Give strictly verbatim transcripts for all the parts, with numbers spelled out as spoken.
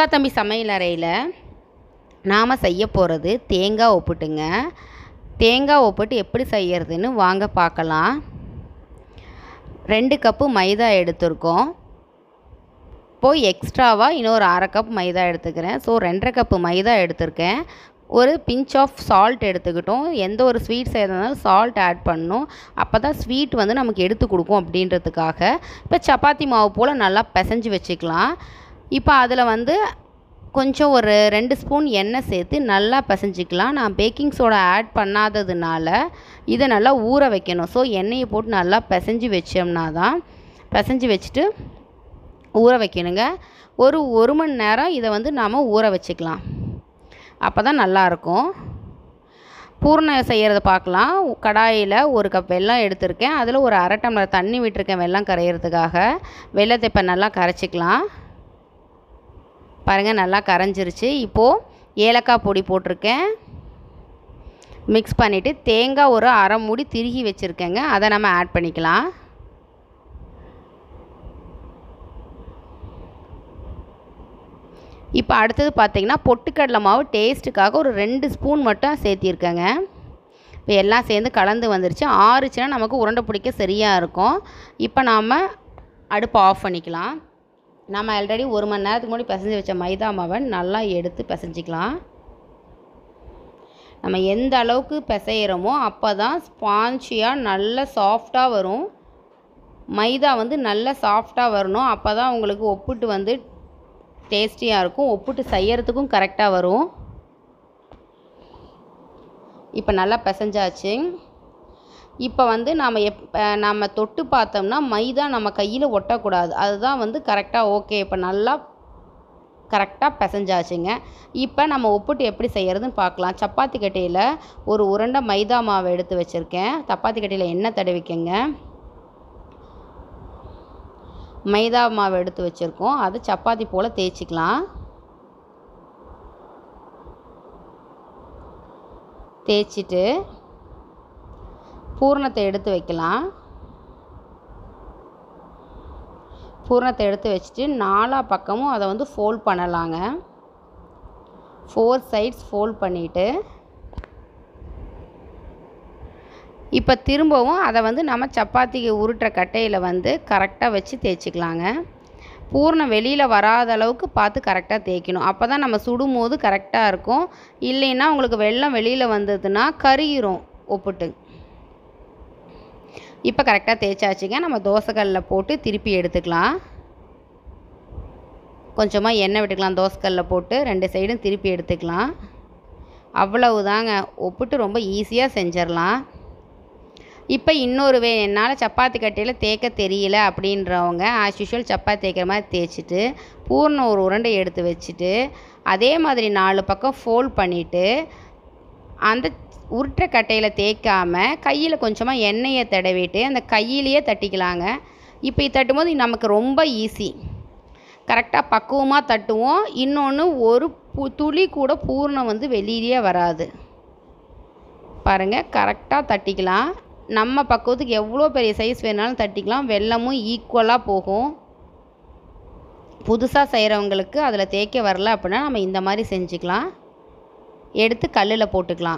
சிவா தம்பி சமையலறையில் நாம் செய்ய போகிறது தேங்காய் ஒப்புட்டுங்க. தேங்காய் ஒப்புட்டு எப்படி செய்யறதுன்னு வாங்க பார்க்கலாம். ரெண்டு கப்பு மைதா எடுத்துருக்கோம். இப்போது எக்ஸ்ட்ராவாக இன்னொரு அரை கப் மைதா எடுத்துக்கிறேன். ஸோ ரெண்டரை கப்பு மைதா எடுத்திருக்கேன். ஒரு பிஞ்ச் ஆஃப் சால்ட் எடுத்துக்கிட்டோம். எந்த ஒரு ஸ்வீட் செய்யறதுனாலும் சால்ட் ஆட் பண்ணணும். அப்போ தான் ஸ்வீட் வந்து நமக்கு எடுத்து கொடுக்கும் அப்படின்றதுக்காக. இப்போ சப்பாத்தி மாவு போல் நல்லா பிசைஞ்சு வச்சுக்கலாம். இப்போ அதில் வந்து கொஞ்சம் ஒரு ரெண்டு ஸ்பூன் எண்ணெய் சேர்த்து நல்லா பிசைஞ்சிக்கலாம். நான் பேக்கிங் சோடா ஆட் பண்ணாததுனால இதை நல்லா ஊற வைக்கணும். ஸோ எண்ணெயை போட்டு நல்லா பிசைஞ்சு வச்சோம்னா தான் பிசைஞ்சு வச்சுட்டு ஊற வைக்கணுங்க. ஒரு ஒரு மணி நேரம் இதை வந்து நாம் ஊற வச்சுக்கலாம். அப்போ தான் நல்லாயிருக்கும். பூர்ணம் செய்கிறத பார்க்கலாம். கடாயில் ஒரு கப் வெல்லம் எடுத்திருக்கேன். அதில் ஒரு அரை டம்ளர் தண்ணி விட்டுருக்கேன் வெல்லம் கரையிறதுக்காக. வெல்லத்தை இப்போ நல்லா கரைச்சிக்கலாம். பாருங்கள் நல்லா கரைஞ்சிருச்சு. இப்போது ஏலக்காய் பொடி போட்டிருக்கேன். மிக்ஸ் பண்ணிவிட்டு தேங்காய் ஒரு அரை மூடி திருகி வச்சுருக்கேங்க. அதை நம்ம ஆட் பண்ணிக்கலாம். இப்போ அடுத்தது பார்த்திங்கன்னா பொட்டுக்கடலை மாவு டேஸ்ட்டுக்காக ஒரு ரெண்டு ஸ்பூன் மட்டும் சேர்த்திருக்கேங்க. இப்போ எல்லாம் சேர்ந்து கலந்து வந்துருச்சு. ஆறுச்சுன்னா நமக்கு உருண்டை பிடிக்க சரியாக இருக்கும். இப்போ நாம் அடுப்பை ஆஃப் பண்ணிக்கலாம். நம்ம ஆல்ரெடி ஒரு மணி நேரத்துக்கு முன்னாடி பிசைஞ்சு வச்ச மைதா மாவை நல்லா எடுத்து பிசைஞ்சிக்கலாம். நம்ம எந்த அளவுக்கு பிசைகிறோமோ அப்போ தான் ஸ்பான்ச்சியாக நல்ல சாஃப்டாக வரும். மைதா வந்து நல்ல சாஃப்டாக வரணும். அப்போ தான் உங்களுக்கு ஒப்புட்டு வந்து டேஸ்டியாக இருக்கும். ஒப்புட்டு செய்யறதுக்கும் கரெக்டாக வரும். இப்போ நல்லா பிசைஞ்சாச்சு. இப்போ வந்து நாம் எப் நம்ம தொட்டு பார்த்தோம்னா மைதா நம்ம கையில் ஒட்டக்கூடாது. அதுதான் வந்து கரெக்டாக ஓகே. இப்போ நல்லா கரெக்டாக பிசைஞ்சாச்சுங்க. இப்போ நம்ம ஒப்புட்டு எப்படி செய்கிறதுன்னு பார்க்கலாம். சப்பாத்தி கட்டையில் ஒரு உருண்டை மைதா மாவை எடுத்து வச்சுருக்கேன். சப்பாத்தி கட்டையில் எண்ணெய் தடவிக்கங்க. மைதா மாவு எடுத்து வச்சுருக்கோம். அது சப்பாத்தி போல் தேய்ச்சிக்கலாம். தேய்ச்சிட்டு பூரணத்தை எடுத்து வைக்கலாம். பூரணத்தை எடுத்து வச்சுட்டு நாலா பக்கமும் அதை வந்து ஃபோல்ட் பண்ணலாங்க. ஃபோர் சைட்ஸ் ஃபோல்ட் பண்ணிவிட்டு இப்போ திரும்பவும் அதை வந்து நம்ம சப்பாத்திக்கு உருட்டுற கட்டையில் வந்து கரெக்டாக வச்சு தேய்ச்சிக்கலாங்க. பூர்ணம் வெளியில் வராத அளவுக்கு பார்த்து கரெக்டாக தேய்க்கணும். அப்போ தான் நம்ம சுடும் போது கரெக்டாக இருக்கும். இல்லைன்னா உங்களுக்கு வெல்லம் வெளியில் வந்ததுன்னா கருகிரும் ஒப்புட்டு. இப்போ கரெக்டாக தேய்ச்சாச்சுங்க. நம்ம தோசைக்கல்லில் போட்டு திருப்பி எடுத்துக்கலாம். கொஞ்சமாக எண்ணெய் விட்டுக்கலாம். தோசைக்கல்லில் போட்டு ரெண்டு சைடும் திருப்பி எடுத்துக்கலாம். அவ்வளவு தாங்க. ஒப்புட்டு ரொம்ப ஈஸியாக செஞ்சிடலாம். இப்போ இன்னொரு வே என்னால் சப்பாத்தி கட்டையில் தேய்க்க தெரியல அப்படின்றவங்க ஆஸ் யூஷுவல் சப்பாத்தி தேய்க்கிற மாதிரி தேய்ச்சிட்டு பூர்ணம் ஒரு உருண்டை எடுத்து வச்சுட்டு அதே மாதிரி நாலு பக்கம் ஃபோல்ட் பண்ணிவிட்டு அந்த உருட்டுற கட்டையில் தேய்க்காமல் கையில் கொஞ்சமாக எண்ணெயை தடவிட்டு அந்த கையிலேயே தட்டிக்கலாங்க. இப்போ இது தட்டும்போது நமக்கு ரொம்ப ஈஸி. கரெக்டாக பக்குவமாக தட்டுவோம். இன்னொன்று ஒரு பு துளி கூட பூர்ணம் வந்து வெளியிலேயே வராது. பாருங்கள் கரெக்டாக தட்டிக்கலாம். நம்ம பக்குவத்துக்கு எவ்வளோ பெரிய சைஸ் வேணாலும் தட்டிக்கலாம். வெல்லமும் ஈக்குவலாக போகும். புதுசாக செய்கிறவங்களுக்கு அதில் தேய்க்க வரல அப்படின்னா நம்ம இந்த மாதிரி செஞ்சுக்கலாம். எடுத்து கல்லில் போட்டுக்கலாம்.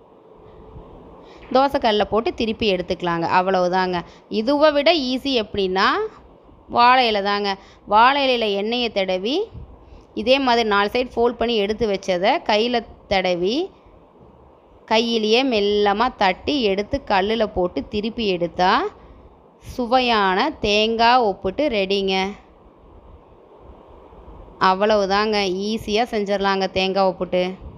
தோசை கல்லில் போட்டு திருப்பி எடுத்துக்கலாங்க. அவ்வளவுதாங்க. இதுவை விட ஈஸி எப்படின்னா வாழை இலை தாங்க. வாழை இலையில் எண்ணெயை தடவி இதே மாதிரி நாலு சைடு ஃபோல்ட் பண்ணி எடுத்து வச்சதை கையில் தடவி கையிலேயே மெல்லமாக தட்டி எடுத்து கல்லில் போட்டு திருப்பி எடுத்தால் சுவையான தேங்காய் ஒப்புட்டு ரெடிங்க. அவ்வளவுதாங்க. ஈஸியாக செஞ்சிடலாங்க தேங்காய் ஒப்புட்டு.